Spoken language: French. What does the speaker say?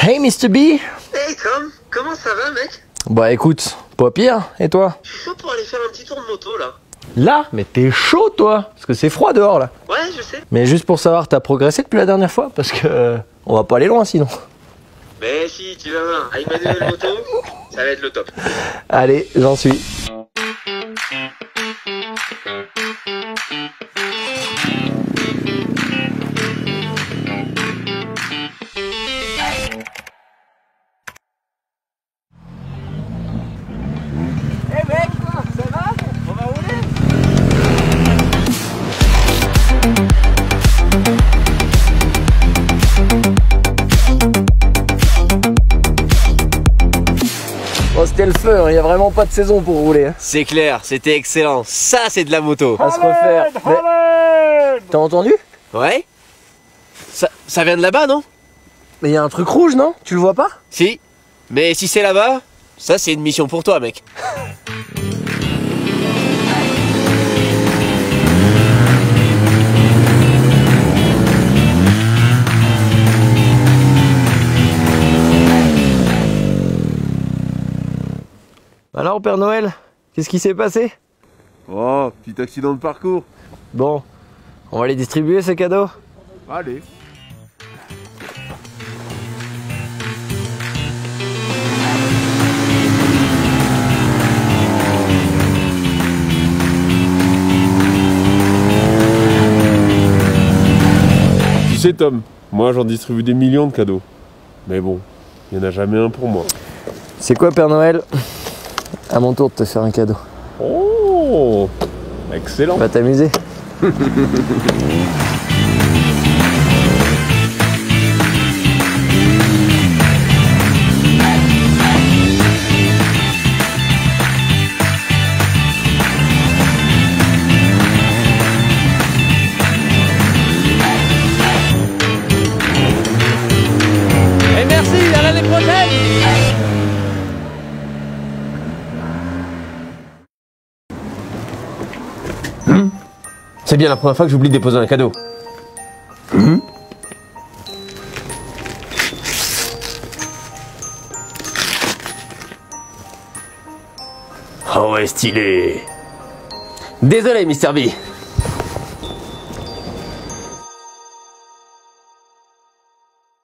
Hey Mr. B. Hey Tom, comment ça va mec? Bah écoute, pas pire, et toi? Je suis chaud pour aller faire un petit tour de moto là. Là? Mais t'es chaud toi? Parce que c'est froid dehors là. Ouais, je sais. Mais juste pour savoir, t'as progressé depuis la dernière fois? Parce que on va pas aller loin sinon. Mais si, tu vas voir, avec ma nouvelle moto, ça va être le top. Allez, j'en suis. Hey mec, ça va? On va rouler? Oh, c'était le feu, il n'y a vraiment pas de saison pour rouler. Hein. C'est clair, c'était excellent. Ça, c'est de la moto. À se refaire. Mais... T'as entendu? Ouais? Ça vient de là-bas, non? Mais il y a un truc rouge, non? Tu le vois pas? Si. Mais si c'est là-bas, ça, c'est une mission pour toi, mec. Alors, Père Noël, qu'est-ce qui s'est passé? Oh, petit accident de parcours. Bon, on va les distribuer ces cadeaux. Allez. Tu sais Tom, moi j'en distribue des millions de cadeaux. Mais bon, il n'y en a jamais un pour moi. C'est quoi, Père Noël? À mon tour de te faire un cadeau. Oh, excellent. Va t'amuser. Et merci, à l'année prochaine! C'est bien la première fois que j'oublie de déposer un cadeau. Oh ouais, stylé. Désolé, Mr. B.